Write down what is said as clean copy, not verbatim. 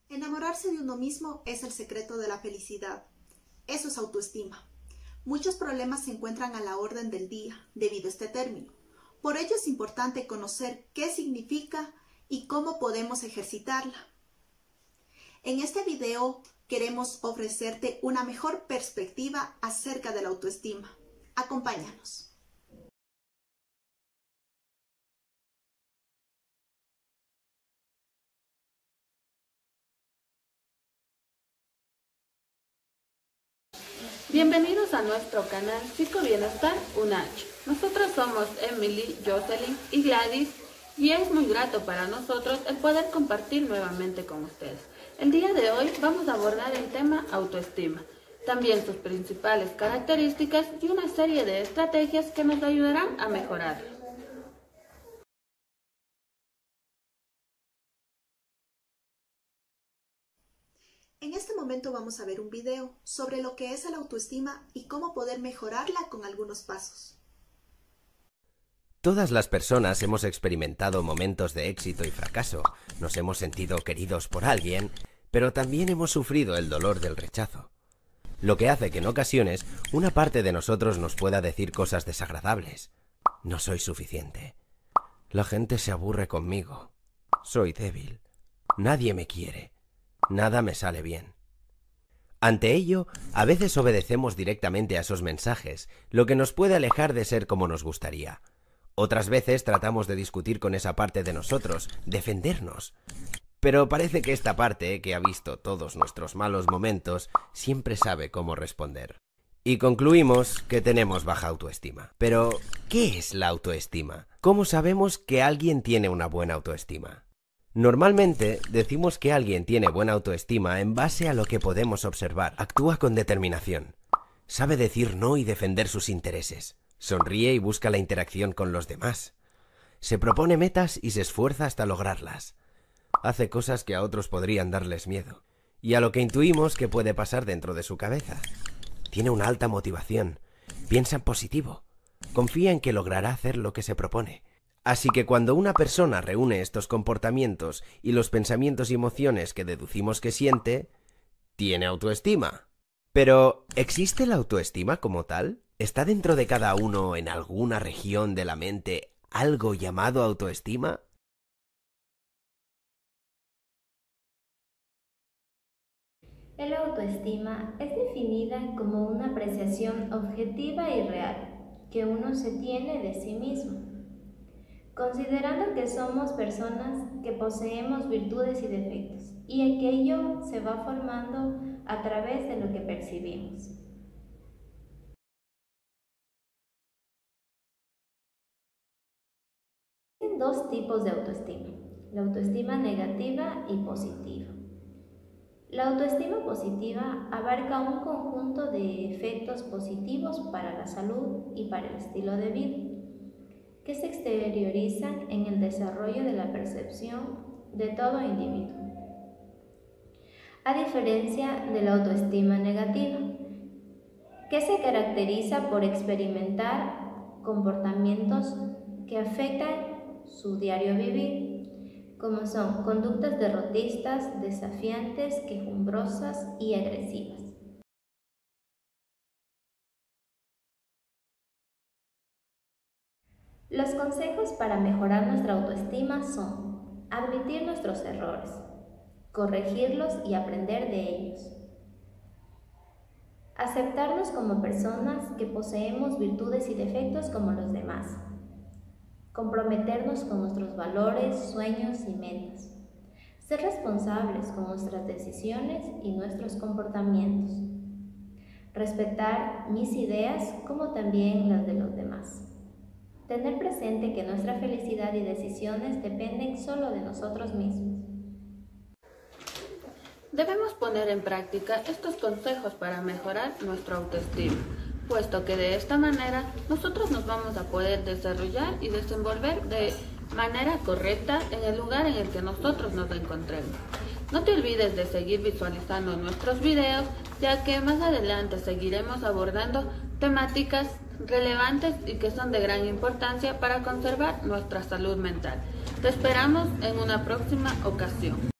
Enamorarse de uno mismo es el secreto de la felicidad. Eso es autoestima. Muchos problemas se encuentran a la orden del día debido a este término. Por ello es importante conocer qué significa y cómo podemos ejercitarla. En este video queremos ofrecerte una mejor perspectiva acerca de la autoestima. Acompáñanos. Bienvenidos a nuestro canal Psicobienestar UNACH. Nosotros somos Emily, Jocelyn y Gladys y es muy grato para nosotros el poder compartir nuevamente con ustedes. El día de hoy vamos a abordar el tema autoestima, también sus principales características y una serie de estrategias que nos ayudarán a mejorarla. En este momento vamos a ver un video sobre lo que es la autoestima y cómo poder mejorarla con algunos pasos. Todas las personas hemos experimentado momentos de éxito y fracaso, nos hemos sentido queridos por alguien, pero también hemos sufrido el dolor del rechazo. Lo que hace que en ocasiones una parte de nosotros nos pueda decir cosas desagradables. No soy suficiente. La gente se aburre conmigo. Soy débil. Nadie me quiere. Nada me sale bien. Ante ello, a veces obedecemos directamente a esos mensajes, lo que nos puede alejar de ser como nos gustaría. Otras veces tratamos de discutir con esa parte de nosotros, defendernos. Pero parece que esta parte, que ha visto todos nuestros malos momentos, siempre sabe cómo responder. Y concluimos que tenemos baja autoestima. Pero, ¿qué es la autoestima? ¿Cómo sabemos que alguien tiene una buena autoestima? Normalmente decimos que alguien tiene buena autoestima en base a lo que podemos observar. Actúa con determinación. Sabe decir no y defender sus intereses. Sonríe y busca la interacción con los demás. Se propone metas y se esfuerza hasta lograrlas. Hace cosas que a otros podrían darles miedo. Y a lo que intuimos que puede pasar dentro de su cabeza. Tiene una alta motivación. Piensa en positivo. Confía en que logrará hacer lo que se propone. Así que cuando una persona reúne estos comportamientos y los pensamientos y emociones que deducimos que siente, tiene autoestima. Pero, ¿existe la autoestima como tal? ¿Está dentro de cada uno en alguna región de la mente algo llamado autoestima? El autoestima es definida como una apreciación objetiva y real que uno se tiene de sí mismo, considerando que somos personas que poseemos virtudes y defectos, y aquello se va formando a través de lo que percibimos. Existen dos tipos de autoestima, la autoestima negativa y positiva. La autoestima positiva abarca un conjunto de efectos positivos para la salud y para el estilo de vida, que se exteriorizan en el desarrollo de la percepción de todo individuo. A diferencia de la autoestima negativa, que se caracteriza por experimentar comportamientos que afectan su diario vivir, como son conductas derrotistas, desafiantes, quejumbrosas y agresivas. Los consejos para mejorar nuestra autoestima son admitir nuestros errores, corregirlos y aprender de ellos, aceptarnos como personas que poseemos virtudes y defectos como los demás, comprometernos con nuestros valores, sueños y metas, ser responsables con nuestras decisiones y nuestros comportamientos, respetar mis ideas como también las de los demás. Tener presente que nuestra felicidad y decisiones dependen solo de nosotros mismos. Debemos poner en práctica estos consejos para mejorar nuestra autoestima, puesto que de esta manera nosotros nos vamos a poder desarrollar y desenvolver de manera correcta en el lugar en el que nosotros nos encontremos. No te olvides de seguir visualizando nuestros videos, ya que más adelante seguiremos abordando temáticas relevantes y que son de gran importancia para conservar nuestra salud mental. Te esperamos en una próxima ocasión.